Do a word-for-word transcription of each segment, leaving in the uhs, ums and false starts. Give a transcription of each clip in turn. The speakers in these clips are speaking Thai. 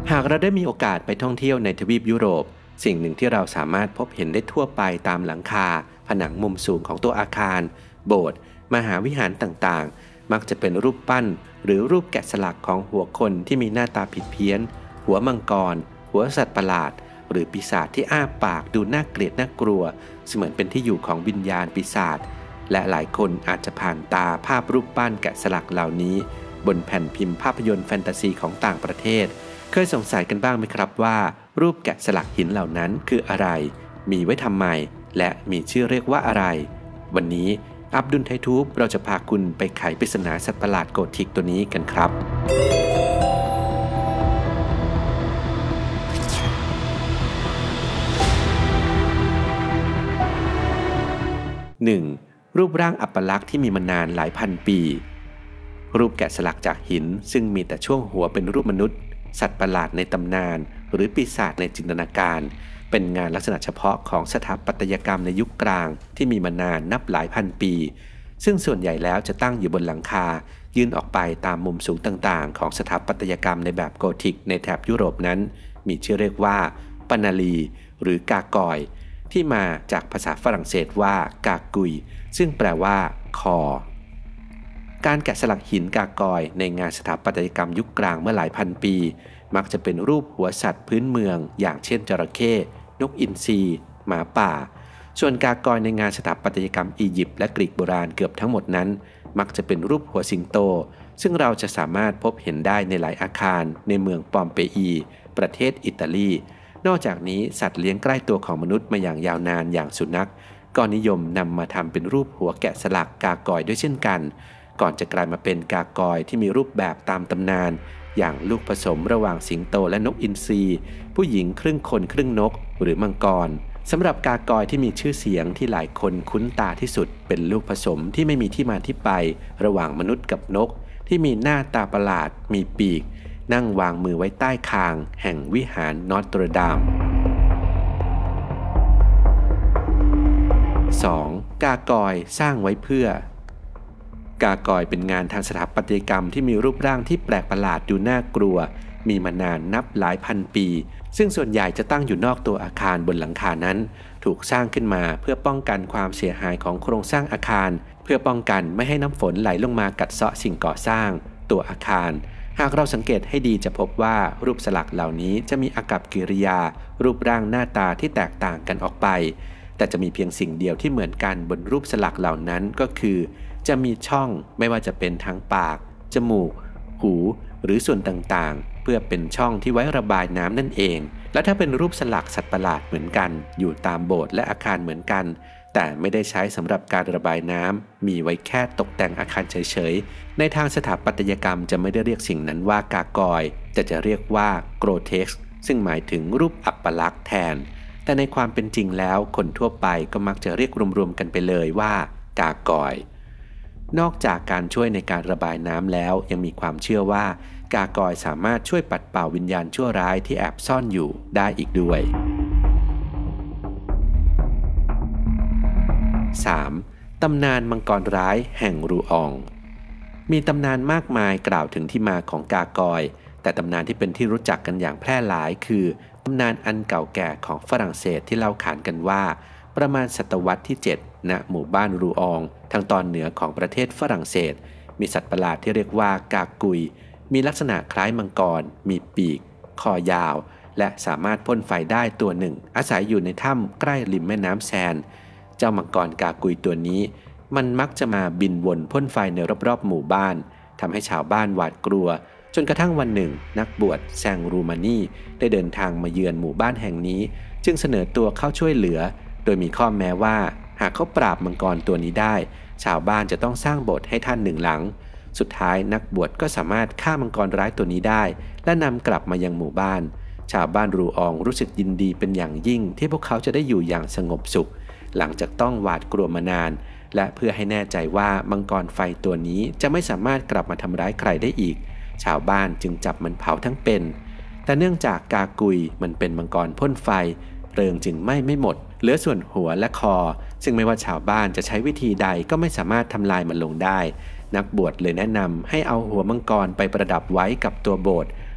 หากเราได้มีโอกาสไปท่องเที่ยวในทวีปยุโรปสิ่งหนึ่งที่เราสามารถพบเห็นได้ทั่วไปตามหลังคาผนังมุมสูงของตัวอาคารโบสถ์มหาวิหารต่างๆมักจะเป็นรูปปั้นหรือรูปแกะสลักของหัวคนที่มีหน้าตาผิดเพี้ยนหัวมังกรหัวสัตว์ประหลาดหรือปีศาจที่อ้าปากดูน่าเกลียดน่ากลัวเสมือนเป็นที่อยู่ของวิญญาณปีศาจและหลายคนอาจจะผ่านตาภาพรูปปั้นแกะสลักเหล่านี้บนแผ่นพิมพ์ภาพยนตร์แฟนตาซีของต่างประเทศเคยสงสัยกันบ้างไหมครับว่ารูปแกะสลักหินเหล่านั้นคืออะไรมีไว้ทำไมและมีชื่อเรียกว่าอะไรวันนี้อับดุลไททูบเราจะพาคุณไปไขปริศนาสัตว์ประหลาดโกธิกตัวนี้กันครับ หนึ่ง. รูปร่างอัปลักษณ์ที่มีมานานหลายพันปีรูปแกะสลักจากหินซึ่งมีแต่ช่วงหัวเป็นรูปมนุษย์สัตว์ประหลาดในตำนานหรือปีศาจในจินตนาการเป็นงานลักษณะเฉพาะของสถาปัตยกรรมในยุคกลางที่มีมานานนับหลายพันปีซึ่งส่วนใหญ่แล้วจะตั้งอยู่บนหลังคายื่นออกไปตามมุมสูงต่างๆของสถาปัตยกรรมในแบบโกธิกในแถบยุโรปนั้นมีชื่อเรียกว่าปานาลีหรือกากอยที่มาจากภาษาฝรั่งเศสว่ากากุยซึ่งแปลว่าคอการแกะสลักหินกากอยในงานสถาปัตยกรรมยุคกลางเมื่อหลายพันปีมักจะเป็นรูปหัวสัตว์พื้นเมืองอย่างเช่นจระเข้นกอินทรีหมาป่าส่วนกากอยในงานสถาปัตยกรรมอียิปต์และกรีกโบราณเกือบทั้งหมดนั้นมักจะเป็นรูปหัวสิงโตซึ่งเราจะสามารถพบเห็นได้ในหลายอาคารในเมืองปอมเปอีประเทศอิตาลีนอกจากนี้สัตว์เลี้ยงใกล้ตัวของมนุษย์มาอย่างยาวนานอย่างสุนัขก็นิยมนำมาทำเป็นรูปหัวแกะสลักกากอยด้วยเช่นกันก่อนจะกลายมาเป็นกากอยที่มีรูปแบบตามตำนานอย่างลูกผสมระหว่างสิงโตและนกอินทรีผู้หญิงครึ่งคนครึ่งนกหรือมังกรสำหรับกากอยที่มีชื่อเสียงที่หลายคนคุ้นตาที่สุดเป็นลูกผสมที่ไม่มีที่มาที่ไประหว่างมนุษย์กับนกที่มีหน้าตาประหลาดมีปีกนั่งวางมือไว้ใต้คางแห่งวิหารนอตรดาม สอง. กากอยสร้างไว้เพื่อกากอยเป็นงานทางสถาปัตยกรรมที่มีรูปร่างที่แปลกประหลาดดูน่ากลัวมีมานานนับหลายพันปีซึ่งส่วนใหญ่จะตั้งอยู่นอกตัวอาคารบนหลังคานั้นถูกสร้างขึ้นมาเพื่อป้องกันความเสียหายของโครงสร้างอาคารเพื่อป้องกันไม่ให้น้ำฝนไหลลงมากัดเซาะสิ่งก่อสร้างตัวอาคารหากเราสังเกตให้ดีจะพบว่ารูปสลักเหล่านี้จะมีอากัปกิริยารูปร่างหน้าตาที่แตกต่างกันออกไปแต่จะมีเพียงสิ่งเดียวที่เหมือนกันบนรูปสลักเหล่านั้นก็คือจะมีช่องไม่ว่าจะเป็นทางปากจมูกหูหรือส่วนต่างๆเพื่อเป็นช่องที่ไว้ระบายน้ำนั่นเองและถ้าเป็นรูปสลักสัตว์ประหลาดเหมือนกันอยู่ตามโบสถ์และอาคารเหมือนกันแต่ไม่ได้ใช้สำหรับการระบายน้ำมีไว้แค่ตกแต่งอาคารเฉยๆในทางสถาปัตยกรรมจะไม่ได้เรียกสิ่งนั้นว่ากากอยแต่จะเรียกว่าโกรเท็กซ์ซึ่งหมายถึงรูปอัปลักษณ์แทนแต่ในความเป็นจริงแล้วคนทั่วไปก็มักจะเรียกรวมๆกันไปเลยว่ากากอยนอกจากการช่วยในการระบายน้ำแล้วยังมีความเชื่อว่ากากอยสามารถช่วยปัดเป่าวิญญาณชั่วร้ายที่แอบซ่อนอยู่ได้อีกด้วย สาม. ตำนานมังกรร้ายแห่งรูอองมีตำนานมากมายกล่าวถึงที่มาของกากอยแต่ตำนานที่เป็นที่รู้จักกันอย่างแพร่หลายคือตำนานอันเก่าแก่ของฝรั่งเศสที่เล่าขานกันว่าประมาณศตวรรษที่เจ็ดณหมู่บ้านรูอองทางตอนเหนือของประเทศฝรั่งเศสมีสัตว์ประหลาดที่เรียกว่ากากุยมีลักษณะคล้ายมังกรมีปีกคอยาวและสามารถพ่นไฟได้ตัวหนึ่งอาศัยอยู่ในถ้ำใกล้ริมแม่น้ำแซนเจ้ามังกรกากุยตัวนี้มันมักจะมาบินวนพ่นไฟในรอบๆหมู่บ้านทำให้ชาวบ้านหวาดกลัวจนกระทั่งวันหนึ่งนักบวชแซงรูมานีได้เดินทางมาเยือนหมู่บ้านแห่งนี้จึงเสนอตัวเข้าช่วยเหลือโดยมีข้อแม้ว่าหากเขาปราบมังกรตัวนี้ได้ชาวบ้านจะต้องสร้างโบสถ์ให้ท่านหนึ่งหลังสุดท้ายนักบวชก็สามารถฆ่ามังกรร้ายตัวนี้ได้และนำกลับมายังหมู่บ้านชาวบ้านรูอองรู้สึกยินดีเป็นอย่างยิ่งที่พวกเขาจะได้อยู่อย่างสงบสุขหลังจากต้องหวาดกลัวมานานและเพื่อให้แน่ใจว่ามังกรไฟตัวนี้จะไม่สามารถกลับมาทำร้ายใครได้อีกชาวบ้านจึงจับมันเผาทั้งเป็นแต่เนื่องจากกากุยมันเป็นมังกรพ่นไฟเพลิงจึงไหม้ไม่หมดเหลือส่วนหัวและคอซึ่งไม่ว่าชาวบ้านจะใช้วิธีใดก็ไม่สามารถทำลายมันลงได้นักบวชเลยแนะนำให้เอาหัวมังกรไปประดับไว้กับตัวโบสถ์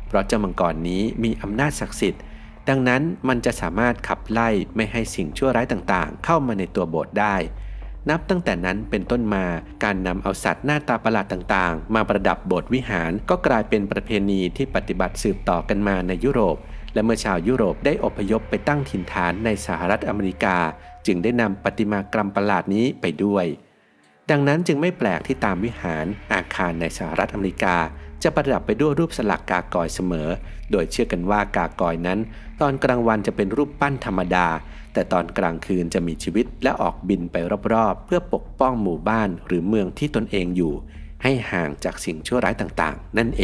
เพราะเจ้ามังกรนี้มีอำนาจศักดิ์สิทธิ์ดังนั้นมันจะสามารถขับไล่ไม่ให้สิ่งชั่วร้ายต่างๆเข้ามาในตัวโบสถ์ได้นับตั้งแต่นั้นเป็นต้นมาการนำเอาสัตว์หน้าตาประหลาดต่างๆมาประดับโบสถ์วิหารก็กลายเป็นประเพณีที่ปฏิบัติสืบต่อกันมาในยุโรปและเมื่อชาวยุโรปได้อพยพไปตั้งถิ่นฐานในสหรัฐอเมริกาจึงได้นำประติมากรรมประหลาดนี้ไปด้วยดังนั้นจึงไม่แปลกที่ตามวิหารอาคารในสหรัฐอเมริกาจะประดับไปด้วยรูปสลักกากอยเสมอโดยเชื่อกันว่ากากอยนั้นตอนกลางวันจะเป็นรูปปั้นธรรมดาแต่ตอนกลางคืนจะมีชีวิตและออกบินไปรอบๆเพื่อปกป้องหมู่บ้านหรือเมืองที่ตนเองอยู่ให้ห่างจากสิ่งชั่วร้ายต่างๆนั่นเอง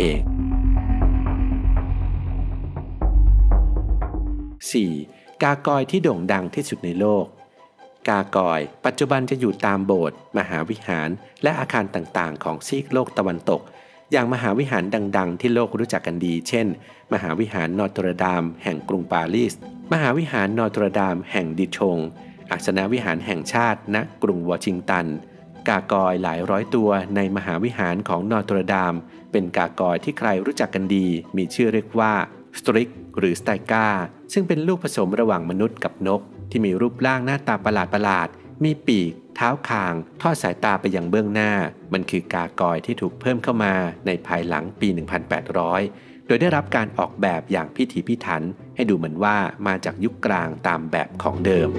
สี่. กากอยที่โด่งดังที่สุดในโลกกากอยปัจจุบันจะอยู่ตามโบสถ์มหาวิหารและอาคารต่างๆของซีกโลกตะวันตกอย่างมหาวิหารดังๆที่โลกรู้จักกันดีเช่นมหาวิหารนอตรดามแห่งกรุงปารีสมหาวิหารนอตรดามแห่งดิชงอาสนวิหารแห่งชาติณกรุงวอชิงตันกากอยหลายร้อยตัวในมหาวิหารของนอตรดามเป็นกากอยที่ใครรู้จักกันดีมีชื่อเรียกว่าสตริกหรือสไตกาซึ่งเป็นลูกผสมระหว่างมนุษย์กับนกที่มีรูปร่างหน้าตาประหลาดๆมีปีกเท้าคางทอดสายตาไปยังเบื้องหน้ามันคือกากอยที่ถูกเพิ่มเข้ามาในภายหลังปี หนึ่งพันแปดร้อย โดยได้รับการออกแบบอย่างพิถีพิถันให้ดูเหมือนว่ามาจากยุคกลางตามแบบของเดิม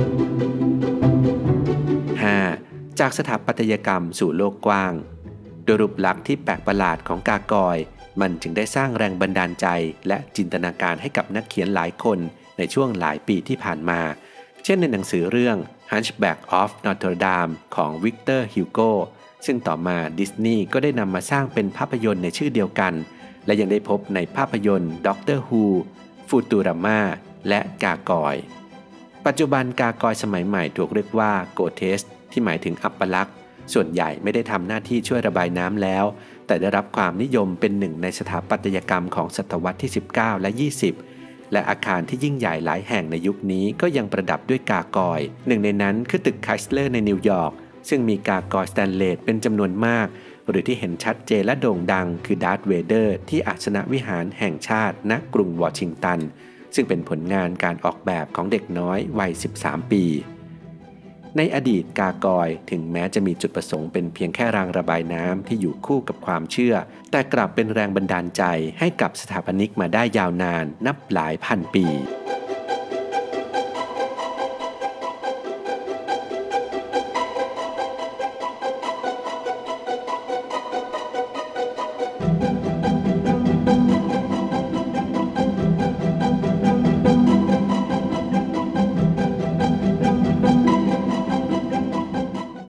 ห้า. จากสถาปัตยกรรมสู่โลกกว้างโดยรูปลักษณ์ที่แปลกประหลาดของกากอยมันจึงได้สร้างแรงบันดาลใจและจินตนาการให้กับนักเขียนหลายคนในช่วงหลายปีที่ผ่านมาเช่นในหนังสือเรื่อง Hunchback of Notre Dame ของวิกเตอร์ฮิวโกซึ่งต่อมาดิสนีย์ก็ได้นำมาสร้างเป็นภาพยนตร์ในชื่อเดียวกันและยังได้พบในภาพยนตร์ด็อกเตอร์ฮูฟูตูราม่าและกากอยปัจจุบันกากอยสมัยใหม่ถูกเรียกว่าโกเทสที่หมายถึงอัปลักษณ์ส่วนใหญ่ไม่ได้ทำหน้าที่ช่วยระบายน้ำแล้วแต่ได้รับความนิยมเป็นหนึ่งในสถาปัตยกรรมของศตวรรษที่สิบเก้าและยี่สิบและอาคารที่ยิ่งใหญ่หลายแห่งในยุคนี้ก็ยังประดับด้วยกากอยหนึ่งในนั้นคือตึกไคสเลอร์ในนิวยอร์กซึ่งมีกากอยสแตนเลสเป็นจำนวนมากหรือที่เห็นชัดเจนและโด่งดังคือดาร์ธเวเดอร์ที่อาสนวิหารแห่งชาติณกรุงวอชิงตันซึ่งเป็นผลงานการออกแบบของเด็กน้อยวัยสิบสามปีในอดีตกากอยถึงแม้จะมีจุดประสงค์เป็นเพียงแค่รางระบายน้ำที่อยู่คู่กับความเชื่อแต่กลับเป็นแรงบันดาลใจให้กับสถาปนิกมาได้ยาวนานนับหลายพันปี